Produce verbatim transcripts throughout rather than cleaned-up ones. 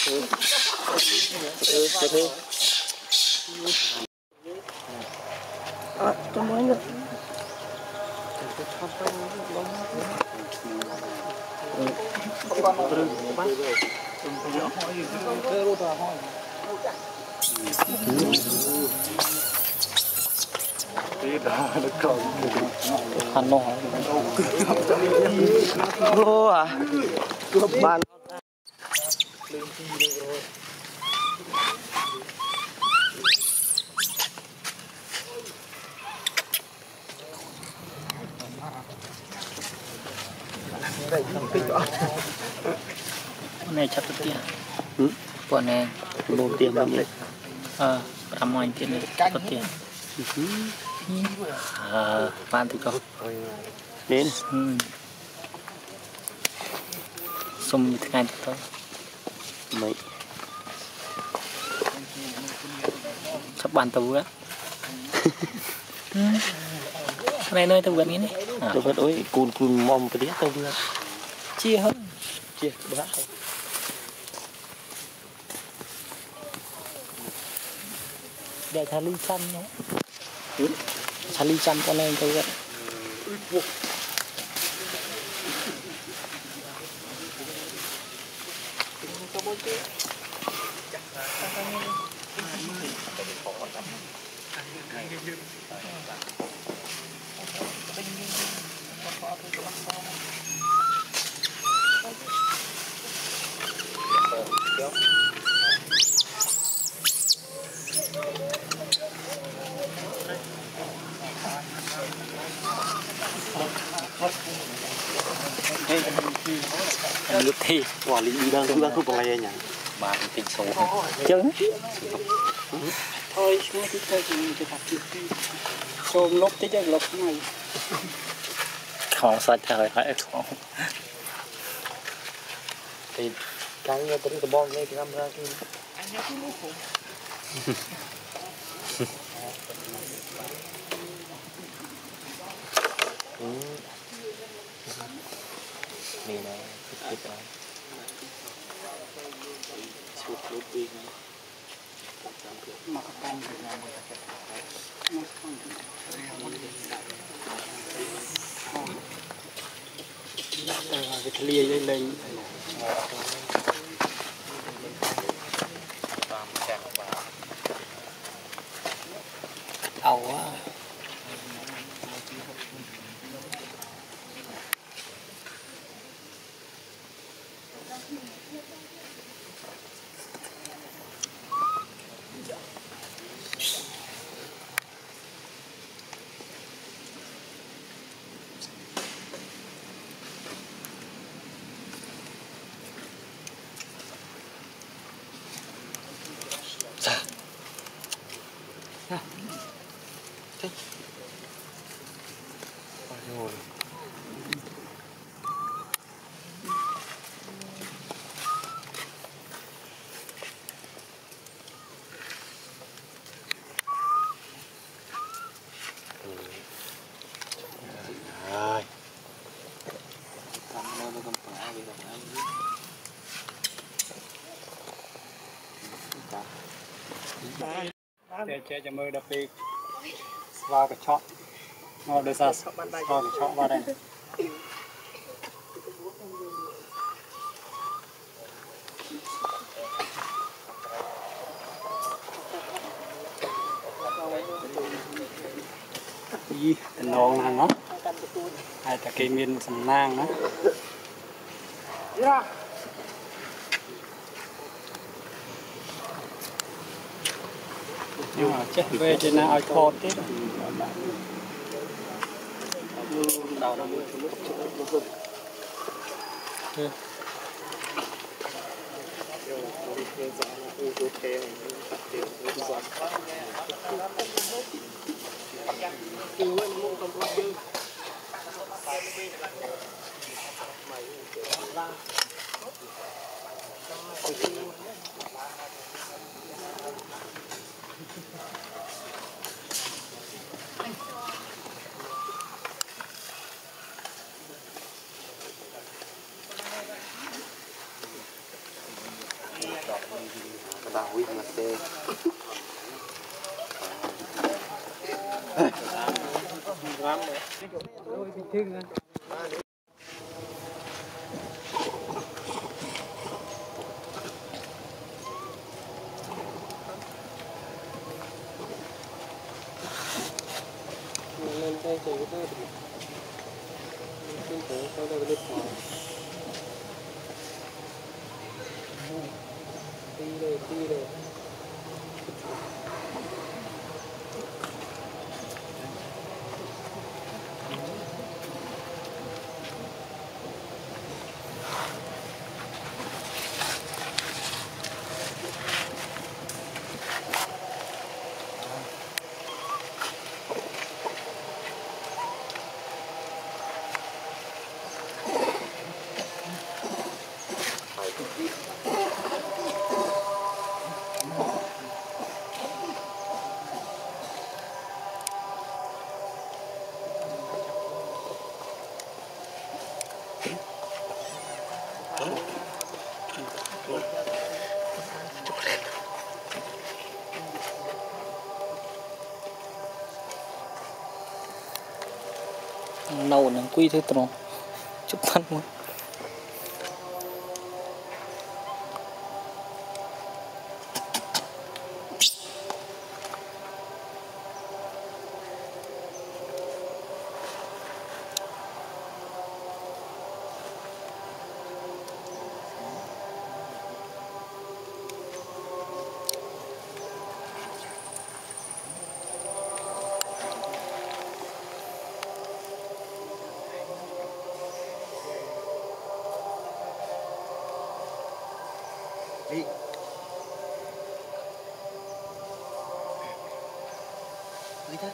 À, cho mấy nữa. Khăn nó ô à bàn này chắc được tiền bọn này bốn tiền lắm đấy ờ làm mọi tiền này có tiền ờ ban thì có đến xung thế này thôi mấy sắp bàn tàu á này nơi tàu vượt này này tàu vượt ôi cùn cùn mòm cái đĩa tàu vượt chia hơn chia bớt để thà ly xanh nhé thà ly xanh con này tàu vượt nước thì quả lý đang cứ đang cứ bằng này nhỉ mà tình số chứ thôi chúng tôi chơi thì mình tập xôm lốp tới chơi lốp này khó sao trời phải khó thì cái như tính cái bom này thì làm ra thì anh nhớ cứ lốp không này này thích thích suốt lốp đi mà các bạn thì làm người ta nó không cái lia lên lên ẩu á che che cho mơ đập đi vào cái chọn nó đưa ra vào cái chọn vào đây gì tình ngon hàng nó hay là cây miên sầm nang đó nhưng mà chết về trên nào ai thọt thế đầu nó nâu nắng quy thế tròn chụp thân luôn đi đi thế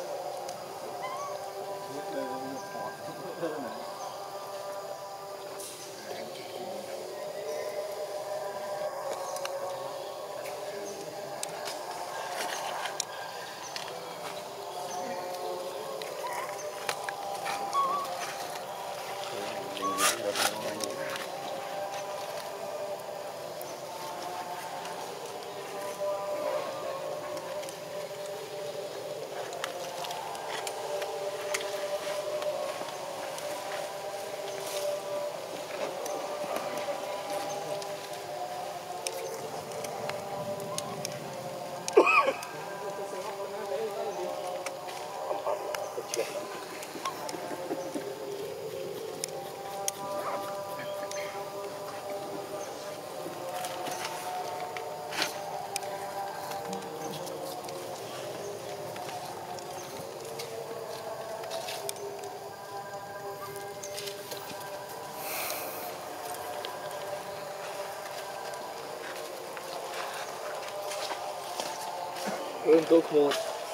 ơn tôi một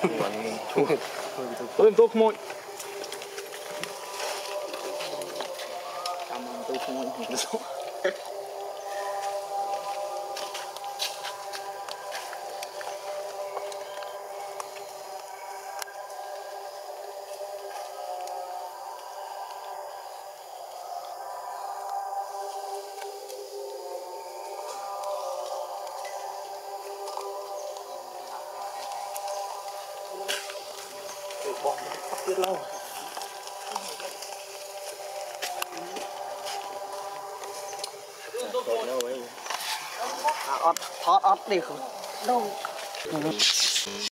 ơn tôi một cảm ơn tôi một bom bắt tiết lâu à, ót, thoát ót đi không đâu